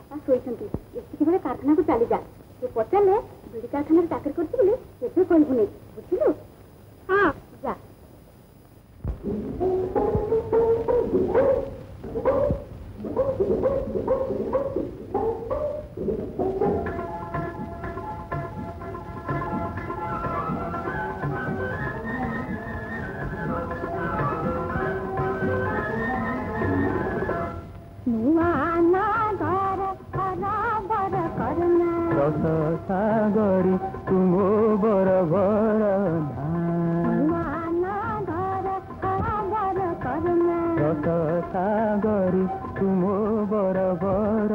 ବାପା ଶୋଇଛନ୍ତି ଏତିକି ବେଳେ କାରଖାନାକୁ ଚାଲିଯା ତୁ ପଚାରିଲେ ବିଡି କାରଖାନାରେ ଚାକିରି କରୁଛୁ ବୋଲି କେବେ କହିବୁନି ବୁଝିଲୁ ହଁ ଯା सागरी तुम बरबर सागरी तुम बरबर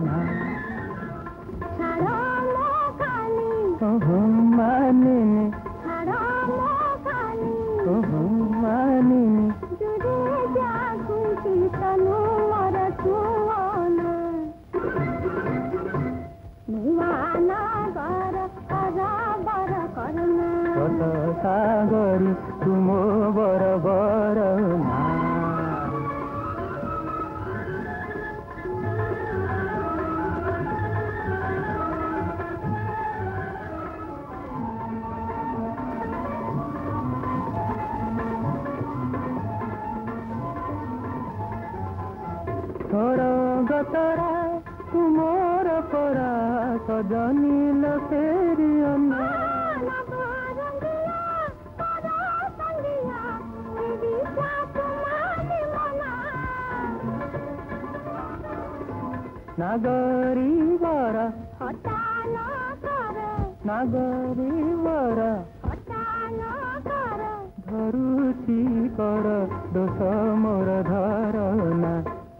मानिनी मानिनी सागरी तुम बरबर गतरा तुमर परा सजनील फेरियना नागरी बरा नागरी बरा धरुची कर दोष मोर धरना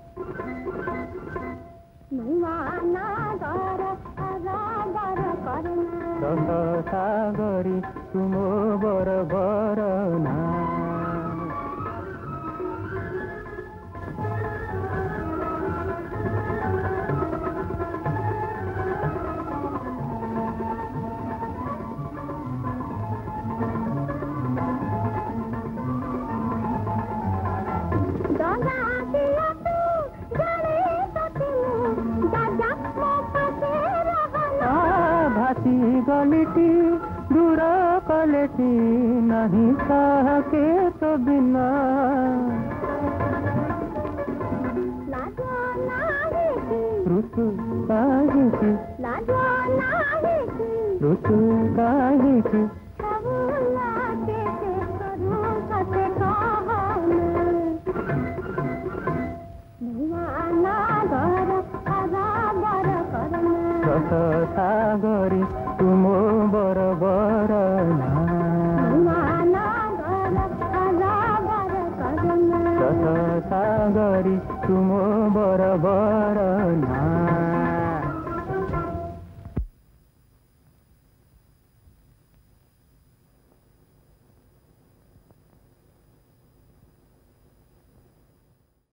सागरी तुम बरबर ना गलिटी दूर कलेटी नहीं के तो बिना ऋतु ऋतु